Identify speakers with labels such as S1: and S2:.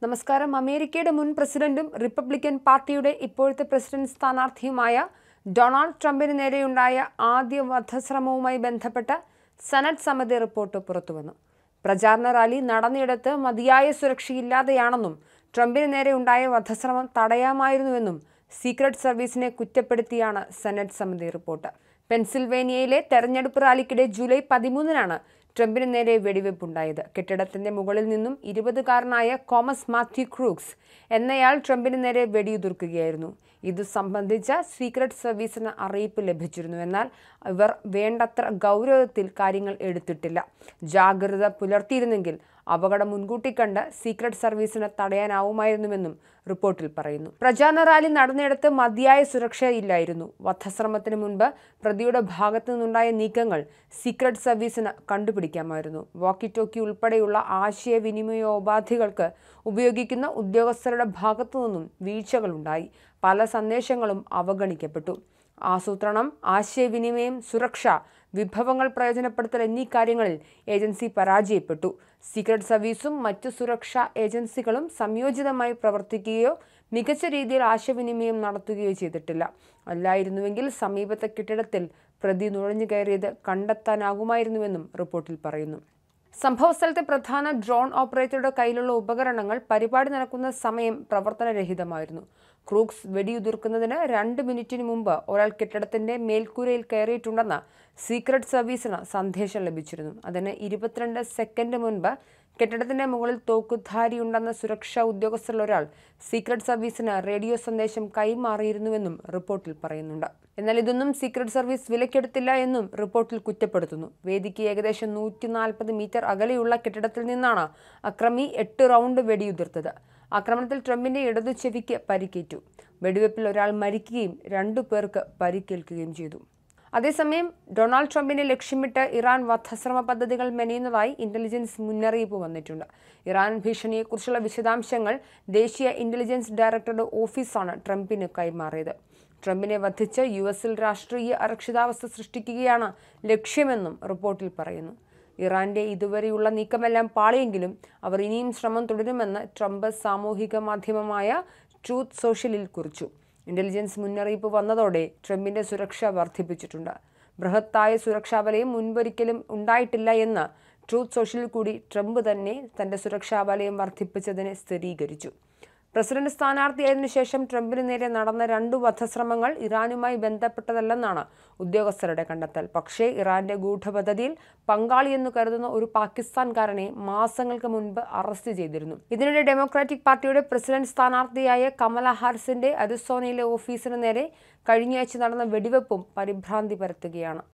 S1: നമസ്കാരം. അമേരിക്കയുടെ മുൻ പ്രസിഡന്റും റിപ്പബ്ലിക്കൻ പാർട്ടിയുടെ ഇപ്പോഴത്തെ പ്രസിഡന്റ് സ്ഥാനാർത്ഥിയുമായ ഡൊണാൾഡ് ട്രംപിന് നേരെയുണ്ടായ ആദ്യ വധശ്രമവുമായി ബന്ധപ്പെട്ട സെനറ്റ് സമിതി റിപ്പോർട്ട് പുറത്തുവന്നു. പ്രചാരണ റാലി നടന്നിടത്ത് മതിയായ സുരക്ഷയില്ലാതെയാണെന്നും ട്രംപിന് നേരെയുണ്ടായ വധശ്രമം തടയാമായിരുന്നുവെന്നും സീക്രട്ട് സർവീസിനെ കുറ്റപ്പെടുത്തിയാണ് സെനറ്റ് സമിതി റിപ്പോർട്ട്. പെൻസിൽവേനിയയിലെ തെരഞ്ഞെടുപ്പ് റാലിക്കിടെ ജൂലൈ 13-നാണ് ട്രംപിന് നേരെ വെടിവെപ്പുണ്ടായത്. കെട്ടിടത്തിന്റെ മുകളിൽ നിന്നും 20-കാരനായ കോമസ് മാത്യു ക്രൂക്സ് എന്നയാൾ ട്രംപിന് നേരെ വെടിയുതിർക്കുകയായിരുന്നു. ഇതു സംബന്ധിച്ച സീക്രട്ട് സർവീസിന് അറിയിപ്പ് ലഭിച്ചിരുന്നു. എന്നാൽ ഇവർ വേണ്ടത്ര ഗൗരവത്തിൽ കാര്യങ്ങൾ എടുത്തിട്ടില്ല. ജാഗ്രത പുലർത്തിയിരുന്നെങ്കിൽ അപകടം മുൻകൂട്ടി കണ്ട് സീക്രട്ട് സർവീസിന് തടയാനാവുമായിരുന്നുവെന്നും റിപ്പോർട്ടിൽ പറയുന്നു. പ്രചാരണ റാലി നടന്നിടത്ത് മതിയായ സുരക്ഷയില്ലായിരുന്നു. വധശ്രമത്തിന് മുൻപ് പ്രതിയുടെ ഭാഗത്തു നിന്നുണ്ടായ നീക്കങ്ങൾ സീക്രട്ട് സർവീസിന് കണ്ടുപിടിക്കാമായിരുന്നു. വാക്കി ടോക്കി ഉൾപ്പെടെയുള്ള ആശയവിനിമയോപാധികൾക്ക് ഉപയോഗിക്കുന്ന ഉദ്യോഗസ്ഥരുടെ ഭാഗത്തു നിന്നും വീഴ്ചകളുണ്ടായി. പല സന്ദേശങ്ങളും അവഗണിക്കപ്പെട്ടു. ആസൂത്രണം, ആശയവിനിമയം, സുരക്ഷ, വിഭവങ്ങൾ പ്രയോജനപ്പെടുത്തൽ എന്നീ കാര്യങ്ങളിൽ ഏജൻസി പരാജയപ്പെട്ടു. സീക്രട്ട് സർവീസും മറ്റു സുരക്ഷാ ഏജൻസികളും സംയോജിതമായി പ്രവർത്തിക്കുകയോ മികച്ച രീതിയിൽ ആശയവിനിമയം നടത്തുകയോ ചെയ്തിട്ടില്ല. അല്ലായിരുന്നുവെങ്കിൽ സമീപത്തെ കെട്ടിടത്തിൽ പ്രതി നുഴഞ്ഞു കയറിയത് കണ്ടെത്താനാകുമായിരുന്നുവെന്നും റിപ്പോർട്ടിൽ പറയുന്നു. സംഭവസ്ഥലത്തെ പ്രധാന ഡ്രോൺ ഓപ്പറേറ്ററുടെ കയ്യിലുള്ള ഉപകരണങ്ങൾ പരിപാടി നടക്കുന്ന സമയം പ്രവർത്തനരഹിതമായിരുന്നു. ക്രൂക്സ് വെടിയുതിർക്കുന്നതിന് 2 മിനിറ്റിന് മുമ്പ് ഒരാൾ കെട്ടിടത്തിന്റെ മേൽക്കൂരയിൽ കയറിയിട്ടുണ്ടെന്ന് സീക്രട്ട് സർവീസിന് സന്ദേശം ലഭിച്ചിരുന്നു. അതിന് 22 സെക്കൻഡ് മുൻപ് കെട്ടിടത്തിന്റെ മുകളിൽ തോക്കുധാരിയുണ്ടെന്ന സുരക്ഷാ ഉദ്യോഗസ്ഥരിൽ ഒരാൾ സീക്രട്ട് സർവീസിന് റേഡിയോ സന്ദേശം കൈമാറിയിരുന്നുവെന്നും റിപ്പോർട്ടിൽ പറയുന്നുണ്ട്. എന്നാൽ ഇതൊന്നും സീക്രട്ട് സർവീസ് വിലക്കെടുത്തില്ല എന്നും റിപ്പോർട്ടിൽ കുറ്റപ്പെടുത്തുന്നു. വേദിക്ക് ഏകദേശം 140 മീറ്റർ അകലെയുള്ള കെട്ടിടത്തിൽ നിന്നാണ് അക്രമി 8 റൗണ്ട് വെടിയുതിർത്തത്. ആക്രമണത്തിൽ ട്രംപിന്റെ ഇടതു ചെവിക്ക് പരിക്കേറ്റു. വെടിവെപ്പിൽ ഒരാൾ മരിക്കുകയും 2 പേർക്ക് പരിക്കേൽക്കുകയും ചെയ്തു. അതേസമയം ഡൊണാൾഡ് ട്രംപിനെ ലക്ഷ്യമിട്ട് ഇറാൻ വധശ്രമ പദ്ധതികൾ മെനയുന്നതായി ഇന്റലിജൻസ് മുന്നറിയിപ്പ് വന്നിട്ടുണ്ട്. ഇറാൻ ഭീഷണിയെക്കുറിച്ചുള്ള വിശദാംശങ്ങൾ ദേശീയ ഇന്റലിജൻസ് ഡയറക്ടറുടെ ഓഫീസാണ് ട്രംപിന് കൈമാറിയത്. ട്രംപിനെ വധിച്ച് യുഎസിൽ രാഷ്ട്രീയ അരക്ഷിതാവസ്ഥ സൃഷ്ടിക്കുകയാണ് ലക്ഷ്യമെന്നും റിപ്പോർട്ടിൽ പറയുന്നു. ഇറാന്റെ ഇതുവരെയുള്ള നീക്കമെല്ലാം പാളിയെങ്കിലും അവർ ഇനിയും ശ്രമം തുടരുമെന്ന് ട്രംപ് സാമൂഹിക മാധ്യമമായ ട്രൂത്ത് സോഷ്യലിൽ കുറിച്ചു. ഇന്റലിജൻസ് മുന്നറിയിപ്പ് വന്നതോടെ ട്രംപിന്റെ സുരക്ഷ വർദ്ധിപ്പിച്ചിട്ടുണ്ട്. ബൃഹത്തായ സുരക്ഷാ വലയം മുൻപൊരിക്കലും ഉണ്ടായിട്ടില്ല എന്ന് ട്രൂത്ത് സോഷ്യലിൽ കൂടി ട്രംപ് തന്നെ തന്റെ സുരക്ഷാ വലയം വർദ്ധിപ്പിച്ചതിനെ സ്ഥിരീകരിച്ചു. പ്രസിഡന്റ് സ്ഥാനാർത്ഥിയായതിനു ശേഷം ട്രംപിന് നേരെ നടന്ന 2 വധശ്രമങ്ങൾ ഇറാനുമായി ബന്ധപ്പെട്ടതല്ലെന്നാണ് ഉദ്യോഗസ്ഥരുടെ കണ്ടെത്തൽ. പക്ഷേ ഇറാന്റെ ഗൂഢപദ്ധതിയിൽ പങ്കാളിയെന്ന് കരുതുന്ന ഒരു പാകിസ്ഥാൻകാരനെ മാസങ്ങൾക്ക് മുൻപ് അറസ്റ്റ് ചെയ്തിരുന്നു. ഇതിനിടെ ഡെമോക്രാറ്റിക് പാർട്ടിയുടെ പ്രസിഡന്റ് സ്ഥാനാർത്ഥിയായ കമല ഹാരിസിന്റെ അരിസോണയിലെ ഓഫീസിന് നേരെ കഴിഞ്ഞയാഴ്ച നടന്ന വെടിവെപ്പും പരിഭ്രാന്തി പരത്തുകയാണ്.